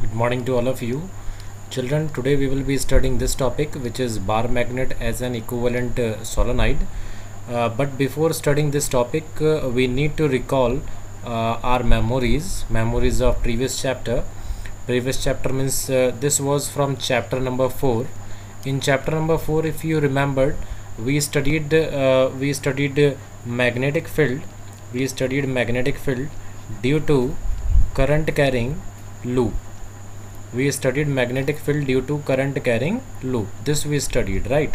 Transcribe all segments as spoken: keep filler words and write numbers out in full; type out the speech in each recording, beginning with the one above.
Good morning to all of you. Children, today we will be studying this topic, which is bar magnet as an equivalent uh, solenoid. Uh, but before studying this topic, uh, we need to recall uh, our memories, memories of previous chapter. Previous chapter means uh, this was from chapter number four. In chapter number four, if you remembered, we studied uh, we studied uh, magnetic field. We studied magnetic field due to current carrying loop. We studied magnetic field due to current carrying loop. This we studied, right?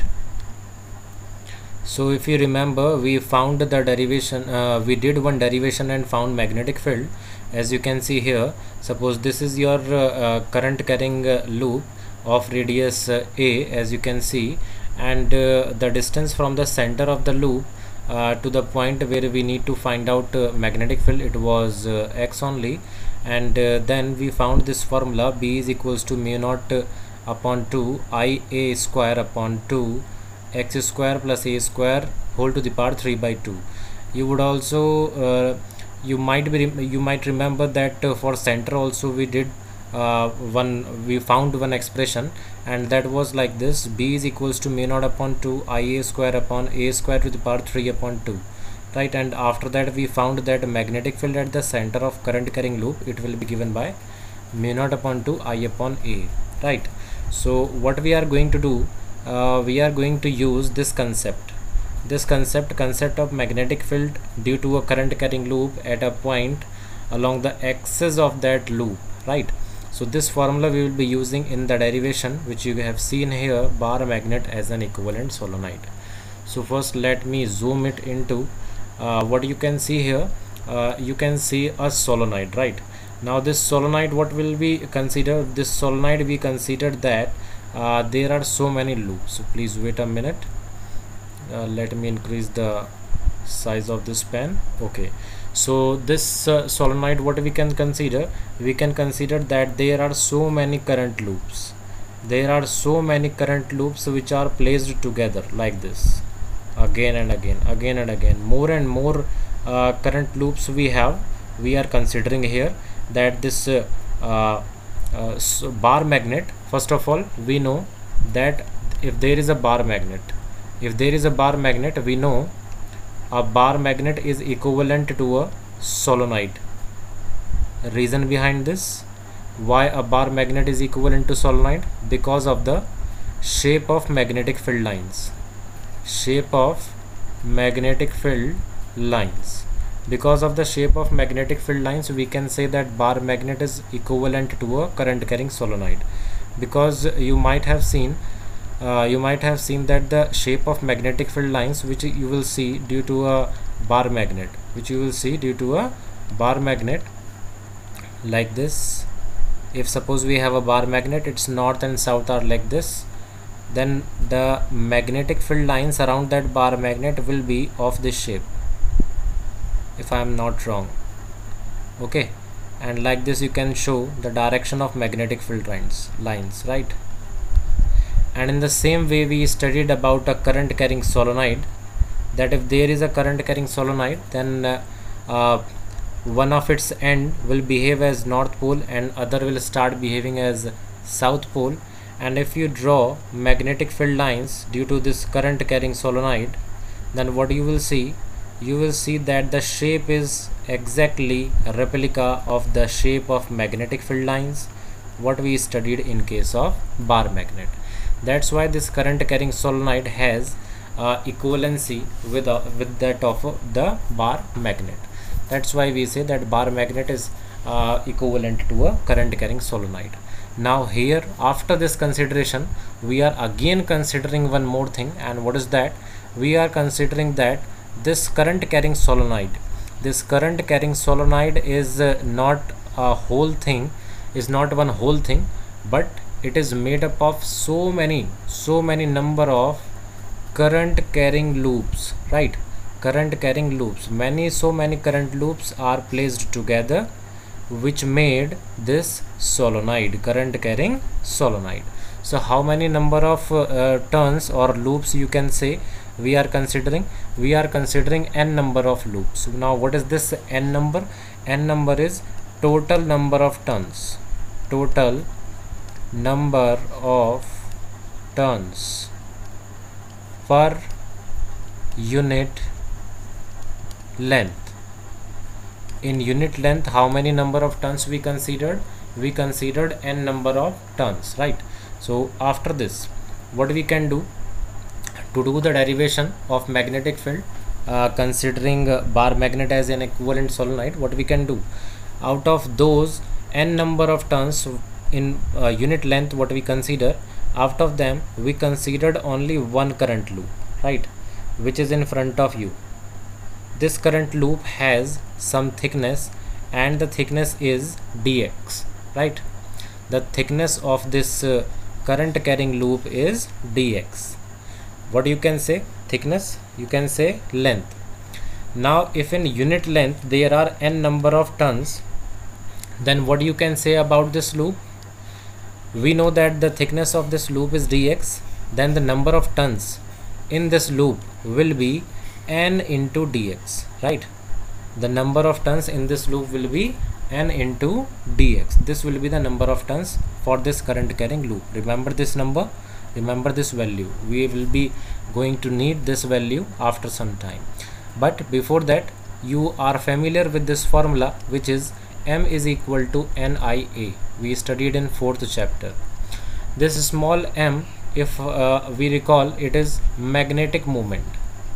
So if you remember, we found the derivation, uh, we did one derivation and found magnetic field. As you can see here, suppose this is your uh, uh, current carrying uh, loop of radius uh, A, as you can see, and uh, the distance from the center of the loop uh, to the point where we need to find out uh, magnetic field, it was uh, x only. And uh, then we found this formula, B is equals to mu naught uh, upon two I A square upon two x square plus a square whole to the power three by two. You would also uh, you might be you might remember that uh, for center also we did uh, one we found one expression, and that was like this: B is equals to mu naught upon two I A square upon a square to the power three upon two. Right, and after that we found that magnetic field at the center of current carrying loop, it will be given by mu naught upon two I upon A. Right, so what we are going to do, uh, we are going to use this concept this concept concept of magnetic field due to a current carrying loop at a point along the axis of that loop. Right, so this formula we will be using in the derivation which you have seen here, bar magnet as an equivalent solenoid. So first let me zoom it into Uh, what you can see here. Uh, you can see a solenoid. Right, now this solenoid, what will we consider? This solenoid we considered that uh, there are so many loops. So please wait a minute, uh, let me increase the size of this pen. Okay, so this uh, solenoid, what we can consider, we can consider that there are so many current loops. There are so many current loops which are placed together like this, again and again again and again. More and more uh, current loops we have, we are considering here that this uh, uh, uh, so bar magnet. First of all, we know that if there is a bar magnet if there is a bar magnet we know a bar magnet is equivalent to a solenoid. Reason behind this, why a bar magnet is equivalent to solenoid? Because of the shape of magnetic field lines shape of magnetic field lines because of the shape of magnetic field lines, we can say that bar magnet is equivalent to a current carrying solenoid. Because you might have seen uh, you might have seen that the shape of magnetic field lines which you will see due to a bar magnet which you will see due to a bar magnet like this. If suppose we have a bar magnet, its north and south are like this, then the magnetic field lines around that bar magnet will be of this shape, if I am not wrong. Okay, and like this you can show the direction of magnetic field lines lines right? And in the same way we studied about a current carrying solenoid, that if there is a current carrying solenoid, then uh, uh, one of its end will behave as north pole and other will start behaving as south pole. And if you draw magnetic field lines due to this current carrying solenoid, then what you will see, you will see that the shape is exactly a replica of the shape of magnetic field lines what we studied in case of bar magnet. That's why this current carrying solenoid has uh, equivalency with uh, with that of uh, the bar magnet. That's why we say that bar magnet is uh, equivalent to a current carrying solenoid. Now here, after this consideration, we are again considering one more thing, and what is that? We are considering that this current carrying solenoid this current carrying solenoid is uh, not a whole thing is not one whole thing, but it is made up of so many so many number of current carrying loops. Right, current carrying loops, many so many current loops are placed together which made this solenoid, current carrying solenoid. So how many number of uh, turns or loops you can say we are considering? We are considering n number of loops. Now what is this n number? N number is total number of turns. total number of turns per unit length. In unit length, how many number of turns we considered? We considered n number of turns, right? So after this, what we can do to do the derivation of magnetic field, uh, considering uh, bar magnet as an equivalent solenoid, what we can do, out of those n number of turns in uh, unit length what we consider, out of them we considered only one current loop, right, which is in front of you. This current loop has some thickness and the thickness is dx, right? The thickness of this uh, current carrying loop is dx. What you can say? Thickness, you can say length. Now if in unit length there are n number of turns, then what you can say about this loop? We know that the thickness of this loop is dx, then the number of turns in this loop will be n into dx, right? The number of turns in this loop will be n into dx. This will be the number of turns for this current carrying loop. Remember this number, remember this value. We will be going to need this value after some time, but before that you are familiar with this formula, which is m is equal to nia. We studied in fourth chapter. This small m, if uh, we recall, it is magnetic moment.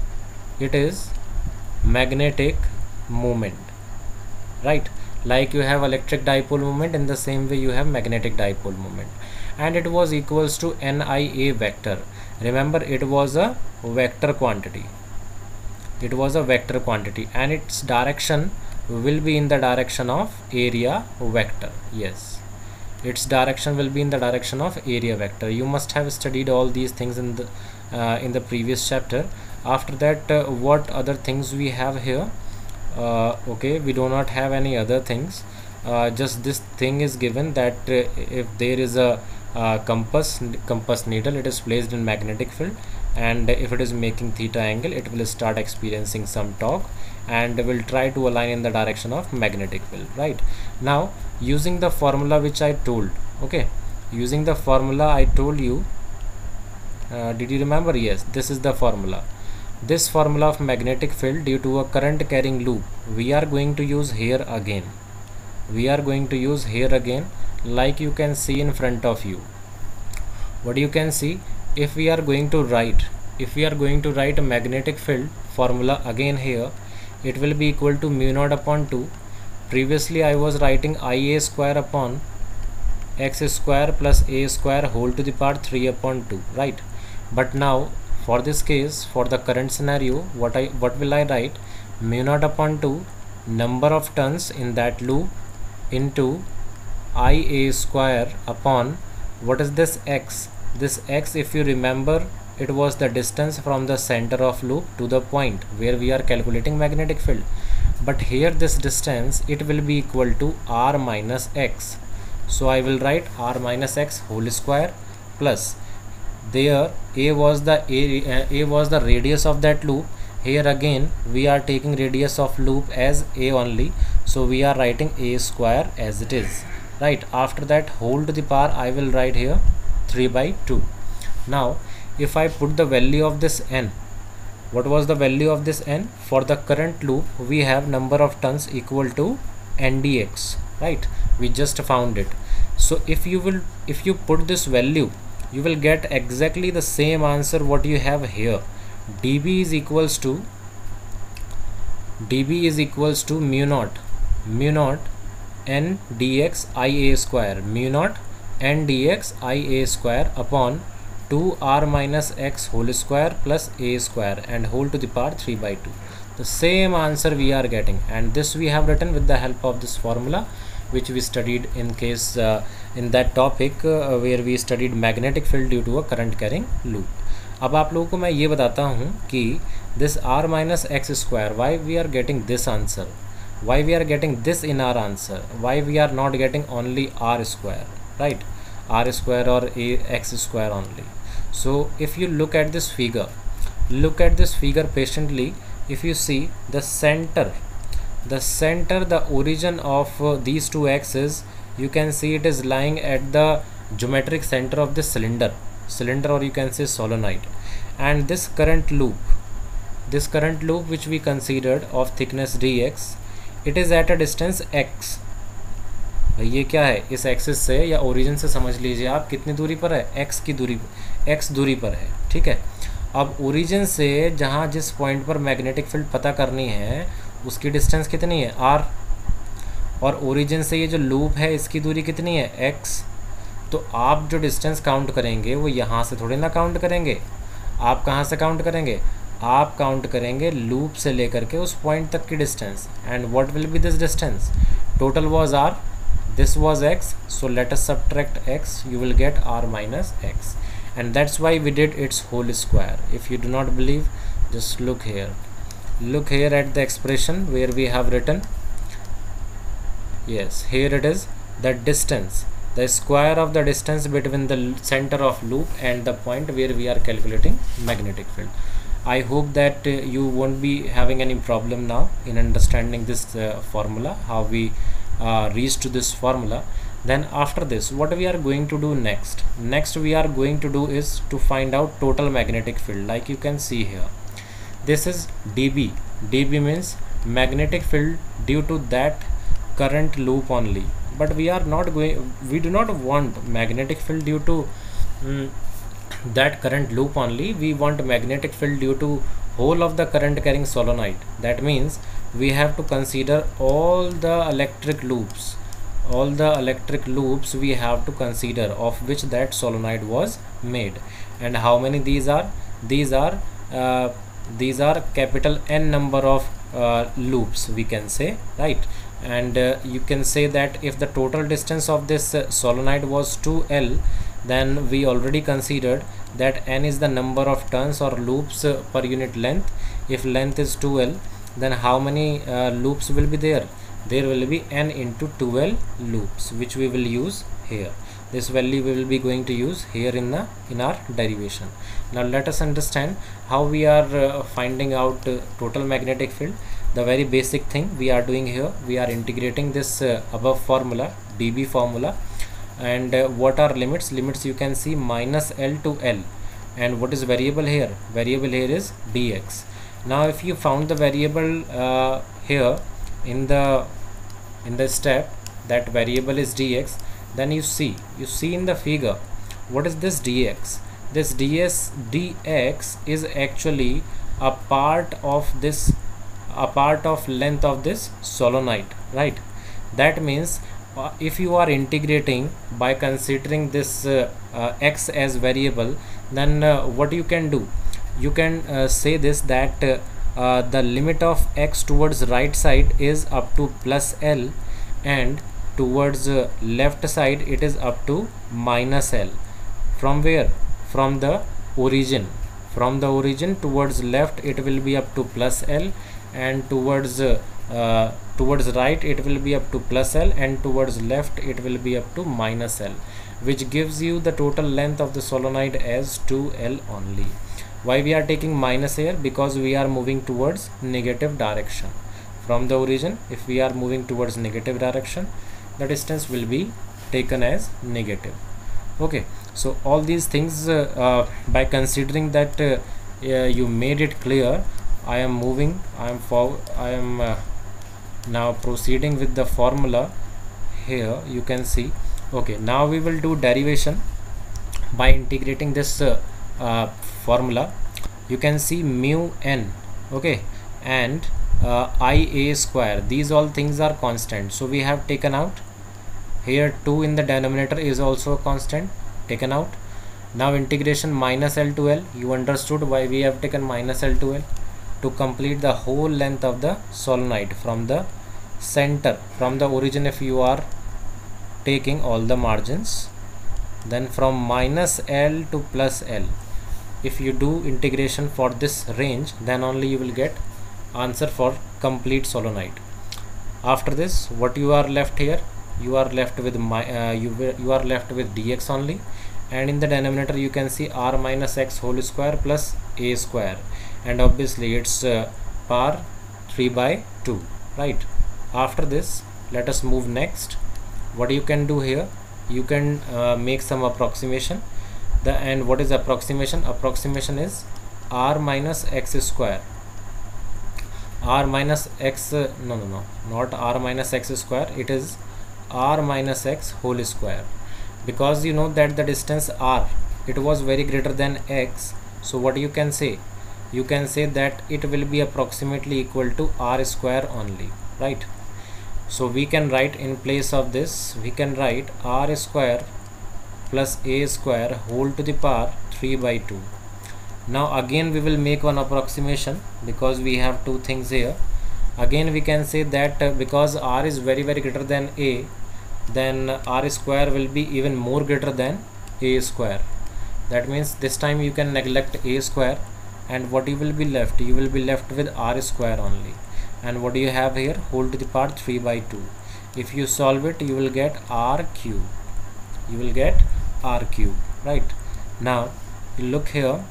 It is magnetic moment, right? Like you have electric dipole moment, in the same way you have magnetic dipole moment, and it was equals to nia vector. Remember, it was a vector quantity. It was a vector quantity and its direction will be in the direction of area vector. Yes, its direction will be in the direction of area vector. You must have studied all these things in the uh, in the previous chapter. After that, uh, what other things we have here? Uh, okay, we do not have any other things. Uh, just this thing is given that uh, if there is a uh, compass compass needle, it is placed in magnetic field, and if it is making theta angle, it will start experiencing some torque and will try to align in the direction of magnetic field, right? Now using the formula which I told, okay, using the formula I told you, uh, did you remember? Yes, this is the formula. This formula of magnetic field due to a current carrying loop, we are going to use here again. We are going to use here again, like you can see in front of you. What you can see, if we are going to write, if we are going to write a magnetic field formula again here, it will be equal to mu naught upon two. Previously I was writing Ia square upon x square plus a square whole to the power three upon two, right? But now for this case, for the current scenario, what I what will I write? Mu naught upon two number of turns in that loop into Ia square upon, what is this x? This x, if you remember, it was the distance from the center of loop to the point where we are calculating magnetic field. But here this distance, it will be equal to r minus x. So I will write r minus x whole square plus, there a was the a, a was the radius of that loop. Here again we are taking radius of loop as a only, so we are writing a square as it is, right? After that, whole to the power I will write here three by two. Now if I put the value of this n, what was the value of this n? For the current loop we have number of turns equal to n dx, right? We just found it. So if you will if you put this value, you will get exactly the same answer what you have here. Db is equals to dB is equals to mu naught mu naught n dx Ia square, mu naught n dx Ia square upon two r minus x whole square plus a square and whole to the power three by two. The same answer we are getting, and this we have written with the help of this formula which we studied in case uh, in that topic uh, where we studied magnetic field due to a current carrying loop. अब आप लोगों को मैं ये बताता हूँ कि this r minus x square, why we are getting this answer, why we are getting this in our answer, why we are not getting only r square, right? R square or a x square only. So if you look at this figure, look at this figure patiently. If you see the center, the center, the origin of uh, these two axes you can see it is lying at the geometric center of the cylinder cylinder or you can say solenoid. And this current loop this current loop which we considered of thickness dx, it is at a distance x. ये क्या है, इस axis से या origin से समझ लीजिए आप कितनी दूरी पर है, x की दूरी x दूरी पर है, ठीक है। अब ओरिजिन से जहाँ जिस पॉइंट पर मैग्नेटिक फील्ड पता करनी है उसकी डिस्टेंस कितनी है, r, और ओरिजिन से ये जो लूप है इसकी दूरी कितनी है, x। तो आप जो डिस्टेंस काउंट करेंगे वो यहाँ से थोड़ी ना काउंट करेंगे, आप कहाँ से काउंट करेंगे, आप काउंट करेंगे लूप से लेकर के उस पॉइंट तक की distance. And what will be this distance, total was r, this was x, so let us subtract x, you will get r minus x, and that's why we did its whole square. If you do not believe, just look here look here at the expression where we have written, yes, here it is, the distance, the square of the distance between the center of loop and the point where we are calculating magnetic field. I hope that uh, you won't be having any problem now in understanding this uh, formula, how we Uh, reach to this formula. Then after this, what we are going to do next next we are going to do is to find out total magnetic field. Like you can see here, this is dB. dB means magnetic field due to that current loop only, but we are not going we do not want magnetic field due to um, that current loop only. We want magnetic field due to whole of the current carrying solenoid. That means we have to consider all the electric loops all the electric loops we have to consider of which that solenoid was made. And how many these are, these are uh, these are capital N number of uh, loops we can say, right? And uh, you can say that if the total distance of this uh, solenoid was two L, then we already considered that N is the number of turns or loops uh, per unit length. If length is two L, then how many uh, loops will be there, there will be N into two L loops, which we will use here. This value we will be going to use here in the in our derivation. Now let us understand how we are uh, finding out uh, total magnetic field. The very basic thing we are doing here, we are integrating this uh, above formula, dB formula. And uh, what are limits, limits you can see minus L to L. And what is variable here, variable here is dx. Now if you found the variable uh, here in the in the step that variable is dx, then you see you see in the figure, what is this dx, this ds dx is actually a part of this a part of length of this solenoid, right? That means uh, if you are integrating by considering this uh, uh, x as variable, then uh, what you can do, you can uh, say this that uh, uh, the limit of x towards right side is up to plus L, and towards uh, left side it is up to minus L. From where? From the origin. From the origin towards left it will be up to plus L, and towards uh, uh, towards right it will be up to plus L, and towards left it will be up to minus L, which gives you the total length of the solenoid as two L only. Why we are taking minus here? Because we are moving towards negative direction. From the origin, if we are moving towards negative direction, the distance will be taken as negative. Okay, so all these things uh, uh, by considering that uh, uh, you made it clear, I am moving I am for I am uh, now proceeding with the formula. Here you can see. Okay, now we will do derivation by integrating this uh, uh, formula. You can see mu n, okay, and uh, ia square, these all things are constant, so we have taken out. Here two in the denominator is also a constant, taken out. Now integration minus L to L, you understood why we have taken minus L to L, to complete the whole length of the solenoid from the center, from the origin. If you are taking all the margins, then from minus L to plus L, if you do integration for this range, then only you will get answer for complete solenoid. After this, what you are left here, you are left with my uh, you you are left with dx only, and in the denominator you can see r minus x whole square plus a square, and obviously it's uh, power three by two, right? After this, let us move next what you can do here, you can uh, make some approximation. The and what is approximation? Approximation is r minus x square. R minus x, uh, no no no not r minus x square, it is r minus x whole square, because you know that the distance r, it was very greater than x. So what you can say, you can say that it will be approximately equal to r square only, right? So we can write, in place of this we can write r square plus a square whole to the power three by two. Now again we will make one approximation, because we have two things here. Again we can say that uh, because r is very very greater than a, then r square will be even more greater than a square. That means this time you can neglect a square, and what you will be left, you will be left with r square only. And what do you have here? Whole to the power three by two. If you solve it, you will get r cube. You will get r cube, right? Now look here.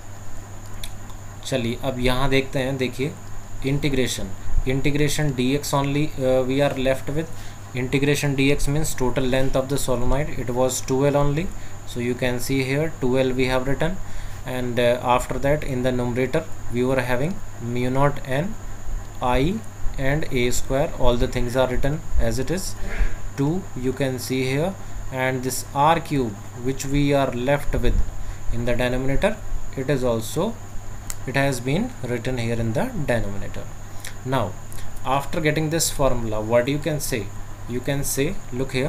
चलिए अब यहाँ देखते हैं, देखिए integration, integration dx only uh, we are left with. Integration dx means total length of the solenoid, it was two L only. So you can see here two L we have written, and uh, after that in the numerator we were having mu naught n I and a square. All the things are written as it is. two you can see here, and this r cube which we are left with in the denominator, it is also, it has been written here in the denominator. Now after getting this formula, what you can say, you can say, look here,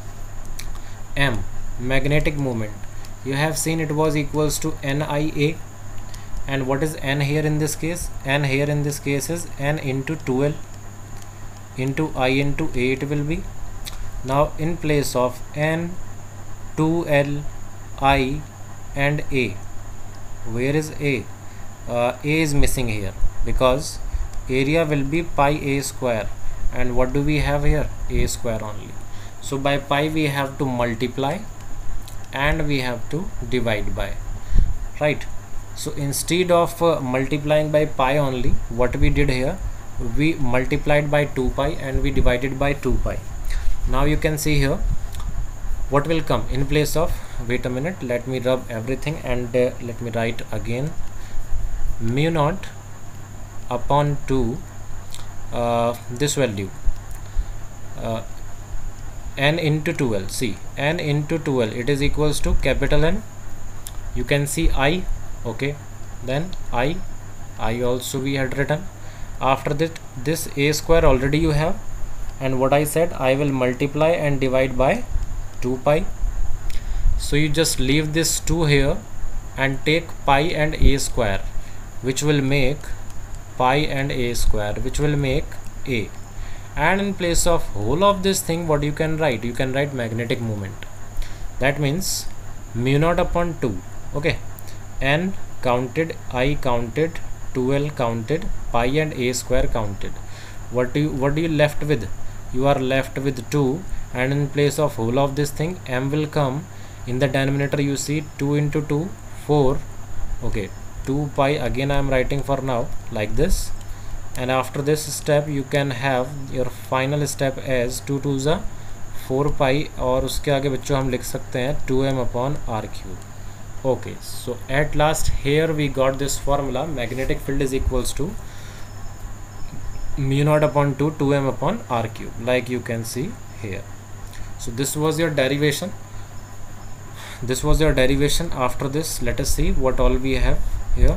m, magnetic moment, you have seen it was equals to N I A. And what is n here in this case? N here in this case is n into two L into I into a it will be. Now in place of n, two L, I and a, where is a? Uh, a is missing here, because area will be pi a square, and what do we have here? A square only. So by pi we have to multiply and we have to divide by, right? So instead of uh, multiplying by pi only, what we did here, we multiplied by two pi and we divided by two pi. Now you can see here what will come in place of, wait a minute, let me rub everything and uh, let me write again, mu naught upon two, uh, this value, uh, n into two L, see n into two L, it is equals to capital N, you can see I, okay, then I, I also we had written. After that this a square already you have, and what I said, I will multiply and divide by two pi. So you just leave this two here and take pi and a square, which will make pi and a square, which will make a. And in place of whole of this thing, what you can write, you can write magnetic moment. That means mu naught upon two, okay, n counted, I counted, two L counted, pi and a square counted. What do you, what do you left with? You are left with two, and in place of whole of this thing, m will come in the denominator. You see two into two, four, okay, two pi, again I am writing for now like this. And after this step you can have your final step as two twos are four pi, और उसके आगे बच्चों हम लिख सकते हैं two m upon r cube. Okay, so at last here we got this formula, magnetic field is equals to mu naught upon two, two m upon r cube, like you can see here. So this was your derivation, this was your derivation. After this, let us see what all we have here.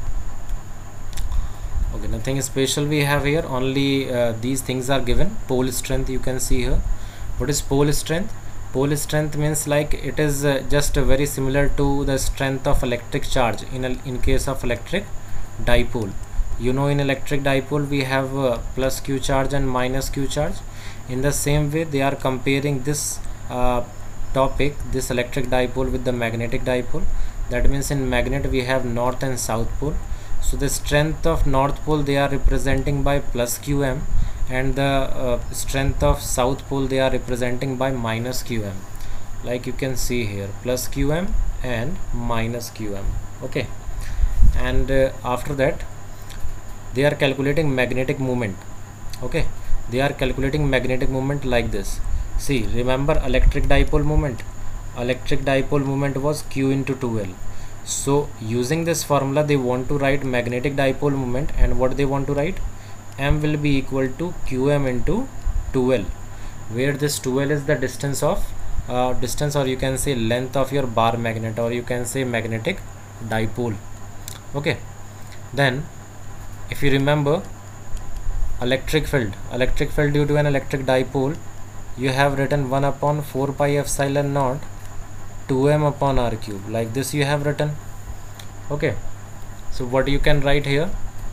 Okay, nothing special we have here, only uh, these things are given. Pole strength you can see here. What is pole strength? Pole strength means like it is uh, just uh, very similar to the strength of electric charge in a, in case of electric dipole. You know, in electric dipole we have uh, plus q charge and minus q charge. In the same way they are comparing this uh, topic, this electric dipole, with the magnetic dipole. That means in magnet we have north and south pole. So the strength of north pole they are representing by plus qm, and the uh, strength of south pole they are representing by minus qm, like you can see here, plus qm and minus qm. Okay, and uh, after that they are calculating magnetic moment. Okay, they are calculating magnetic moment like this. See, remember electric dipole moment. Electric dipole moment was Q into two L. So using this formula they want to write magnetic dipole moment, and what they want to write, M will be equal to Qm into two L, where this two L is the distance of uh, distance or you can say length of your bar magnet, or you can say magnetic dipole. Okay, then if you remember electric field, electric field due to an electric dipole, you have written one upon four pi epsilon naught two m upon r cube, like this you have written. Okay, so what you can write here,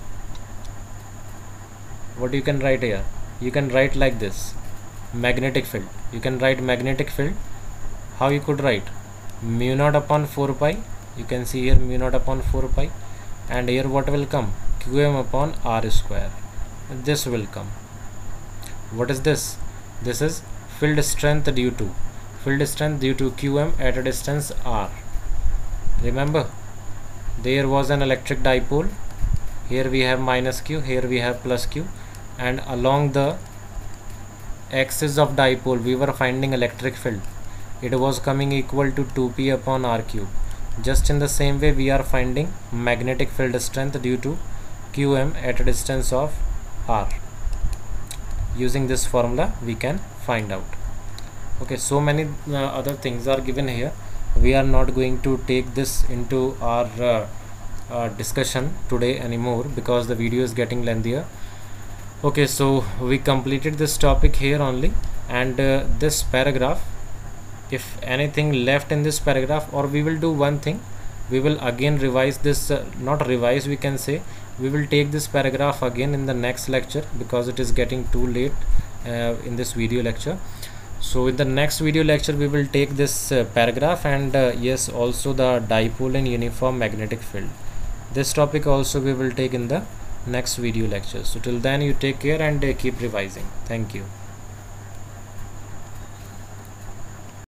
what you can write here, you can write like this, magnetic field. You can write magnetic field. How you could write? Mu naught upon four pi, you can see here mu naught upon four pi, and here what will come? Qm upon r square. This will come. What is this? This is field strength due to field strength due to Qm at a distance r. Remember, there was an electric dipole. Here we have minus Q, here we have plus Q, and along the axis of dipole we were finding electric field. It was coming equal to two p upon r cube. Just in the same way we are finding magnetic field strength due to Qm at a distance of r. Using this formula we can find out. Okay, so many uh, other things are given here. We are not going to take this into our uh, uh, discussion today anymore because the video is getting lengthier. Okay, so we completed this topic here only, and uh, this paragraph, if anything left in this paragraph, or we will do one thing, we will again revise this, uh, not revise, we can say we will take this paragraph again in the next lecture because it is getting too late uh, in this video lecture. So in the next video lecture we will take this uh, paragraph, and uh, yes, also the dipole and uniform magnetic field. This topic also we will take in the next video lecture. So till then you take care and uh, keep revising. Thank you.